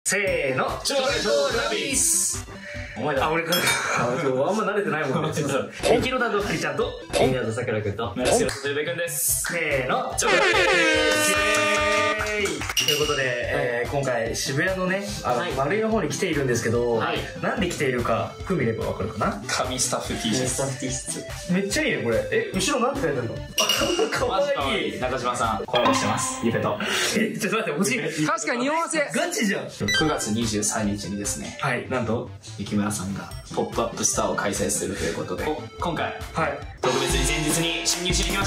せーの、チョコレートラビス。お前だ。あ、俺から。あんま慣れてないもんね。ミキロダとハリちゃんと、 キングとさくらくんと、 村瀬とべくんです。 せーの、チョコレートラビス。ということで、今回渋谷のね、丸井の方に来ているんですけど、なんで来ているか、見ればわかるかな。 神スタッフ T シャツ。 めっちゃいいね、これ。後ろなんて書いてあるの？かわいい。 中島さん、コラボしてます。ゆぺと。 ちょっと待って、欲しい。 確かに匂わせ。 ガチじゃん。 9月23日にですね、 はい、なんと、 雪村さんがポップアップスターを開催するということで、今回、特別に前日に侵入しに来ました。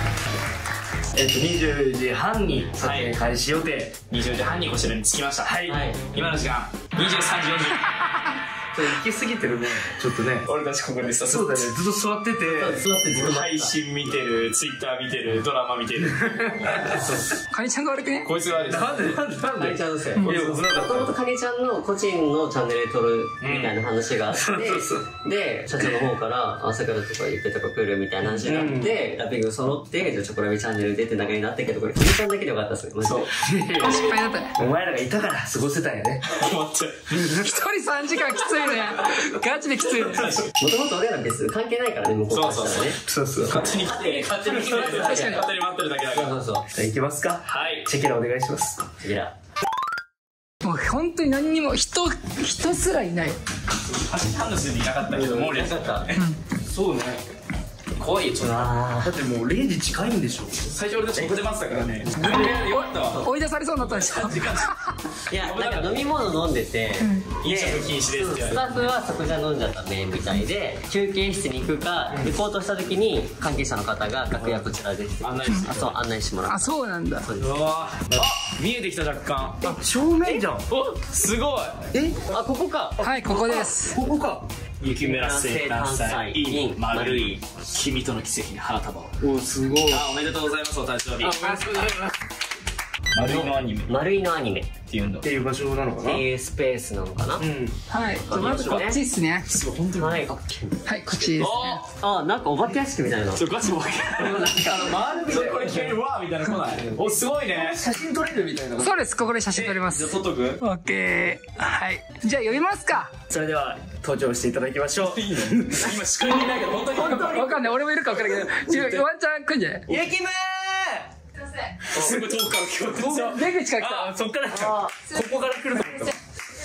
20時半に撮影開始予定。 20時半にこちらに着きました。 はい。 今の時間、23時40分。 行き過ぎてるね、ちょっとね。 俺たちここでさ、 そうだね、ずっと座ってて、 配信見てる、ツイッター見てる、ドラマ見てる。 カニちゃんが悪くね。 こいつが悪いです。 なんでカニちゃんのせい。 いや、 もともとカニちゃんの個人のチャンネルで撮るみたいな話があって、で、社長の方から、朝からとか言ってとか来るみたいな話があって、ラッピング揃って、じゃあチョコラビチャンネルでって流れになったけど、これカニちゃんだけでよかったっすね、マジで。 失敗だったね。 お前らがいたから過ごせたんやね。 一人3時間きついね。ガチできついね。 もともと俺ら別に関係ないからね、向こうからしたらね。 そうそう。 勝手に来て、勝手に待ってるだけだから。 そうそう。 じゃあ行きますか。 はい。 チェケラお願いします。 チェケラ。 もう本当に何にも人すらいない。 ハンドスにいなかったけど、もうレスだった。 そうね。 怖いよ、ちょっと。 だってもう0時近いんでしょ。 最初俺たちここで待ってたからね。よかったわ。 追い出されそうになったでしょ。 いや、なんか飲み物飲んでて、 飲食禁止ですって言われて。 スタッフはそこじゃ飲んじゃったねみたいで、休憩室に行くか、行こうとした時に関係者の方が楽屋こちらです案内して。 そう、案内してもらっあ、そうなんだ。 うわ見えてきた若干。 正面じゃん。 お、すごい。 た。あ、ここか。 はい、ここです。 ここか。 雪村生誕祭 in 丸い君との奇跡に花束を。 お、すごい。 おめでとうございます、お誕生日。丸いのアニメっ丸いのアニメていうんだ。 っていう場所なのかな。 っていうスペースなのかな。 はい。まずこっちっすね。 本当に。 はい。 はい、こっちですね。 あ、なんかお化け屋敷みたいな。 ガチも分けこれ急にわーみたいな来ない。お、すごいね。 写真撮れるみたいな。 そうです、ここで写真撮ります。 じゃあ撮っとく。 オッケー。はい。じゃあ読みますか。 それでは登場していただきましょう。 いいね。今視界にいないけど、本当に。 わかんない、俺もいるか分からんけど、ワンチャン来んじゃない？ ゆきむすぐ遠くから聞こえてきた。 出口から来た。 ー。そっからここから来ると思った。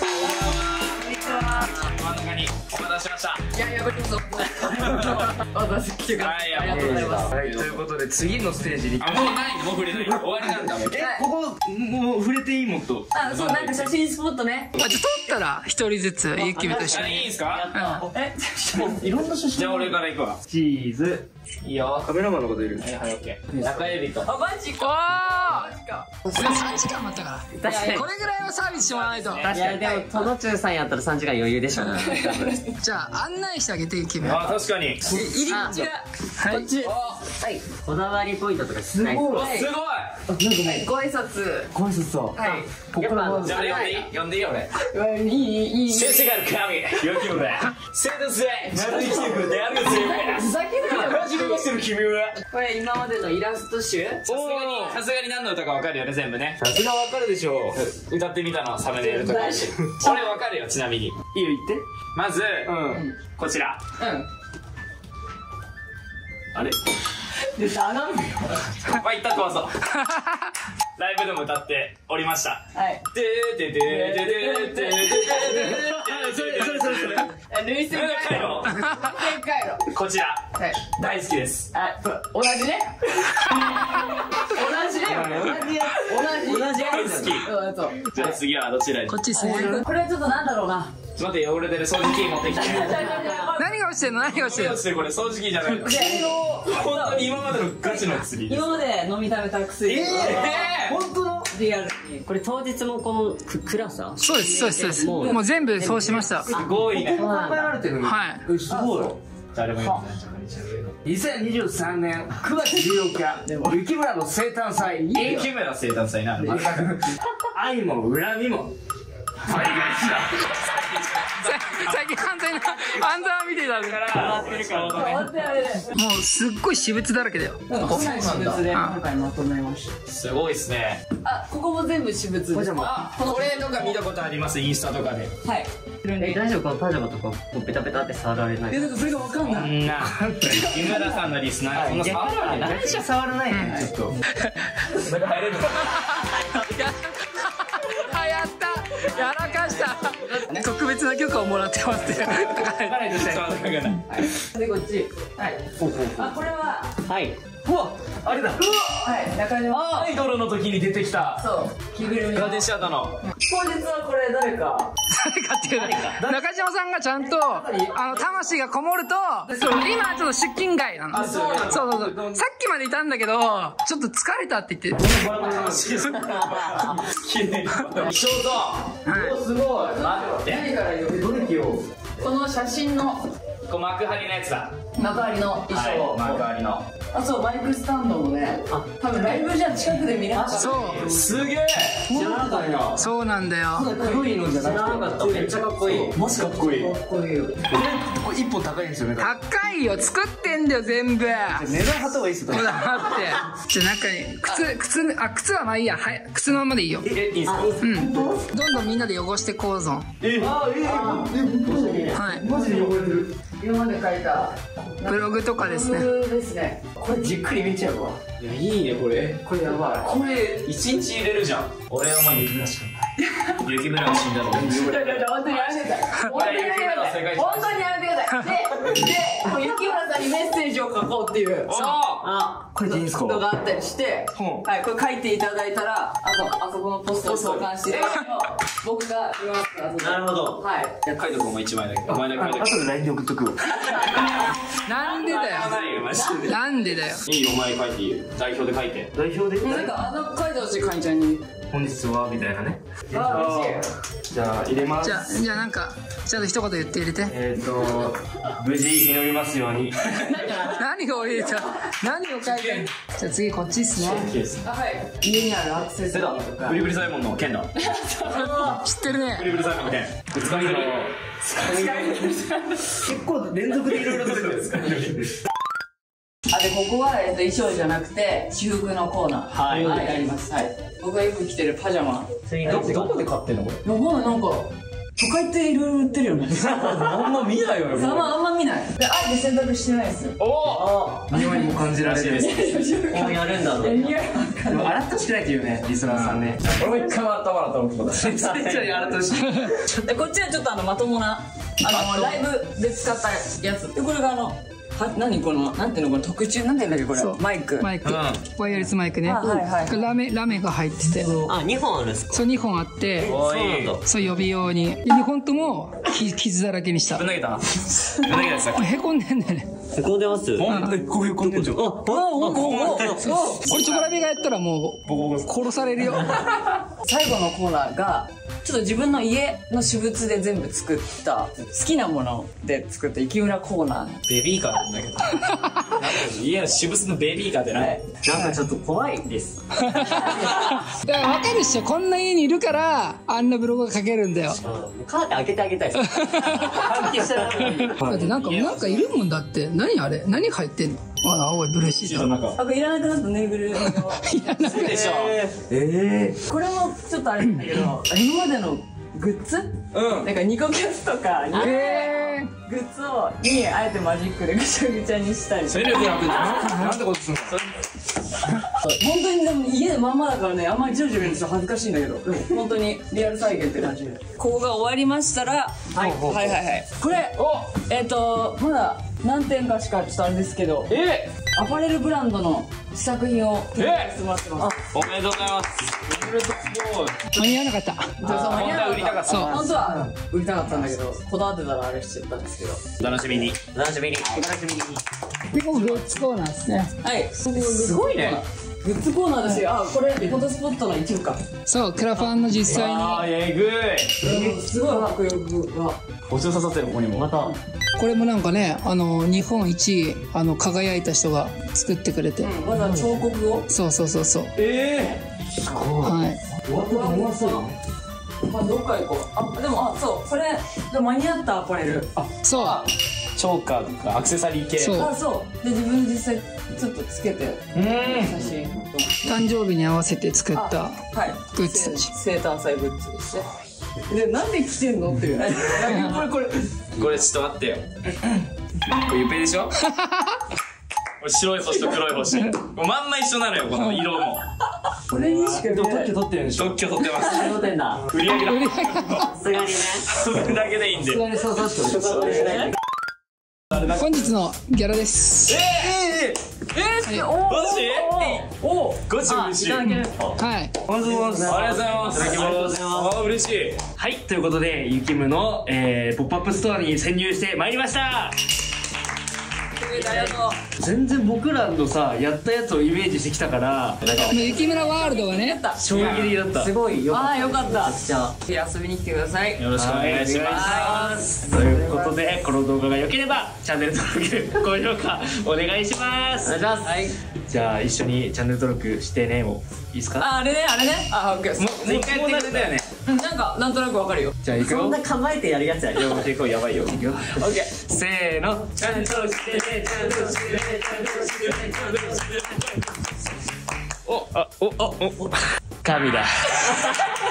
真ん中にお待たせしました。 いやいや、こっちこそ。私来てください。 はい、ありがとうございます。 はい、ということで次のステージに。 あ、もうない、もう触れない。終わりなんだ。 ここもう触れていいもんと。 あ、そう、なんか写真スポットね。 あ、じゃあ撮ったら一人ずつ、ゆきみと一緒あ、 に。 いいんすか？ いろんな写真。 じゃあ俺から行くわ。 チーズ。 いいよ。 カメラマンのこといる。 はい、はい、オッケー。中指と。 あ、マジおか。 ーマジか。 3時間待ったか。 確からに。 これぐらいはサービスしてもらわないと。 いや、でも、トノチューさんやったら3時間余裕でしょ。 じゃあ、案内してあげて、ゆきみ。 あ、確かに。 入り口が。 はい。 はい。こだわりポイントとかすごい。 すごい。 ご挨拶。 ご挨拶だ。 はい。 やっぱ、 じゃあ俺呼んでいい俺。 いい。 先生から神、よきむだ。生徒生、丸いチームであるぜ。 ふざけるなよ。 初めましての君は。 これ今までのイラスト集。 さすがに何の歌かわかるよね、全部ね。 さすがわかるでしょう。 歌ってみたの、サムネイルとか。俺わかるよ、ちなみに。 いいよ言って。 まず、 うん。 こちら。あれで、頼むよ。 まあ、一旦どうぞ。ライブでも歌っておりました。 はい。 でーででででででででそれ。 ルイス回路。ルイス回路。 こちら、 はい。 大好きです。 あ、同じね。同じね。同じやつ。同じ大好やつ。そう。 き。じゃあ次はどちらに？ こっちですね。 これはちょっとなんだろうな。 ちょっと待って、汚れてる掃除機持ってきて。 何が落ちてんの？何が落ちてんの？ これ掃除機じゃないの。本当に今までのガチの薬です。 今まで飲み食べた薬。 本当の。 リアルに。 これ当日もこの暗さそうです、そうです、そうです。もう全部そうしました。 すごいね。 考えられてるの。 はい。 すごい。 誰も言ってない。 2023年9月14日、雪村の生誕祭。 木村生誕祭なの。 愛も恨みも最近犯罪を見てたからもうすっごい私物だらけだよ。 私物で今回まとめました。 すごいですね。 あ、ここも全部私物です。 これとか見たことあります、インスタとかで。 はい。 大丈夫か、パジャマとかこうペタペタって触られない？ だからそれがわかんない。 井村さんのリスナーそんな触らない。 何しゃ触らないね、ちょっと。 中入れるの？ やったやらかした。特別な許可をもらってますって。 でこっち。はい。あ、これははい。 うわ、あれだ。 はい、中島。 アイドルの時に出てきた。 そう、着ぐるみ。 ガーデンシアターの。 本日はこれ誰かっていう中島さんがちゃんと魂がこもると、今はちょっと出勤外なの。そうさっきまでいたんだけどちょっと疲れたって言って。 気象とすごい。待って、 何から呼ぶ？ どれ着よう。 この写真のこう幕張のやつだ。 幕張の衣装、 幕張の。 あ、そうマイクスタンドもね、多分ライブじゃ近くで見れなかった。 そうすげえ。 知らなかった。 そうなんだよ。 黒いのじゃなくて。 知らなかった。めっちゃかっこいい。 マジかっこいい。 かっこいいよ。 これ1本高いんですよね。 高いよ、作ってんだよ全部。 値段貼った方がいいっすよ。 ほら待って。じゃあ中に靴はまあいいや。はい、靴のままでいいよ。 いいんすか？ どんどんみんなで汚してこうぞ。はい。 マジで汚れてる。 今まで書いたブログとかですね。 ブログですね。 これじっくり見ちゃうわ。 いや、いいねこれ。 これやばい。 これ一日入れるじゃん。俺はもう雪村しかない。雪村が死んだの。 本当にやめてください。本当にやめてください。本当にやめてください。で、もう雪村さんにメッセージを書こうっていう。 これでいいんすか？ のがあったりして、はい、これ書いていただいたら、あそこのポストを交換していただくと、僕が言いますから。 なるほど。 はい。 カイト君も1枚だけど。お前だけ書いて。 後で LINE で送っとく。 なんでだよ。なんでだよ。 いいよ、お前書いていいよ。代表で書いて。 代表で。 なんか書いてほしい、かいちゃんに。 本日はみたいなね。 あ、嬉しい。 じゃあ入れます。 じゃあなんかちゃんと一言言って入れて。 無事祈りますように。 何を入れた？何を書いてんの？じゃあ次こっちっすね。 はい。家にあるアクセサリーとか。 ブリブリサイモンの剣だ。 知ってるね。 ブリブリサイモンの剣。つかみ取り。 結構連続でいろいろ出てるんですか？ で、ここは、衣装じゃなくて私服のコーナー。 はい。 あります。はい。僕がよく着てるパジャマ。 どこで買ってんのこれ？ なんか都会っていろいろ売ってるよね。 あんま見ないよね。 あんま見ない。で、あえて選択してないですよ。 匂いにも感じられる。 やるんだろう。 匂い洗ってほしくないっていうね、リスナーさんね。俺も一回も洗ってもらったのことだ。洗ってほしい。 で、こっちはちょっとまともなライブで使ったやつ。で、これが何このなんていうのこれ特注なんていうんだっけこれマイクワイヤレスマイクね。ラメが入ってて。 あ、2本あるんですか？ そう2本あって。 そうなんだ。 そう予備用に。で2本とも傷だらけにした。 ぶん投げた。ぶん投げたさ。 へこんでんだよね。 へこんでます？ こういうコンテンツ。 これチョコラビがやったらもう殺されるよ。 最後のコーナーがちょっと自分の家の私物で全部作った好きなもので作った雪村コーナー。 ベビーカーなんだけど。家の私物のベビーカーってなんかちょっと怖いです。 だから分かるっしょ。こんな家にいるからあんなブログが書けるんだよ。 カーテン開けてあげたいです。換気したら。 だってなんかいるもんだって。何あれ？何入ってんの？青いブルーシート。 これいらなくなったぬいぐるみ。いらなくなったでしょ。 これもちょっとあれなんだけど、今までのグッズ？なんかニコキャスとかグッズにあえてマジックでぐちゃぐちゃにしたり。 それ力なくなんてことするの？ 本当にでも家でまんまだからね、あんまりジョロジョロ見ると恥ずかしいんだけど、本当にリアル再現って感じで。ここが終わりましたら、はい。これまだ何点かしかちょっとあれですけど、アパレルブランドの試作品を提供してもらってます。 おめでとうございます。 間に合わなかった。 本当は売りたかった。 本当は売りたかったんだけど、こだわってたらあれしちゃったんですけど。 お楽しみに。 で、ここグッズコーナーですね。 はい。すごいね。グッズコーナーですよ。これフォトスポットの一部か。 そう、クラファンの実際に。 えぐい。 すごい迫力が。 星を刺さってるここにも。また。 これもなんかね、日本一輝いた人が作ってくれて。 まだ彫刻を。 そう。 すごい。 はい。 終わったと思わそうよね。 まあどっか行こう。でもそうそれで間に合ったアパレル。 そうチョーカーとかアクセサリー系。 そうで自分で実際ちょっとつけて写真。 誕生日に合わせて作ったグッズたち。 生誕祭グッズですね。でなんで着てんのっていう。 これちょっと待ってよ。これゆっぺいでしょ。白い星と黒い星。まんま一緒なのよこの色も。 これにしか特許取ってるんでしょ。 特許取ってます。 取ってんだ。 売り上げだ。 さすがにね。 それだけでいいんで。 そうそうそう。 本日のギャラです。 マジ？ガチ嬉しい。 はい。 ありがとうございます。 ありがとうございます。 いただきます。 あ、嬉しい。 はい、ということでゆきむのポップアップストアに潜入してまいりました。 ありがとう。 全然僕らのさやったやつをイメージしてきたから雪村ワールドがね、 衝撃的だった。 すごいよ。 よかった。 じゃあ遊びに来てください。 よろしくお願いします。ということでこの動画が良ければチャンネル登録高評価お願いします。 お願いします。はい。 じゃあ一緒にチャンネル登録してねもいいですか。 あれね。オッケー。 もう一回やってくれたよね。 なんかなんとなくわかるよ。 じゃあ行くよ。 そんな構えてやるやつやるよ。 結構やばいよ。いくよ。 オッケー。 せーの。ちゃんとしてね、ちゃんとしてね、ちゃんとしてね、ちゃんとしてね。神だ。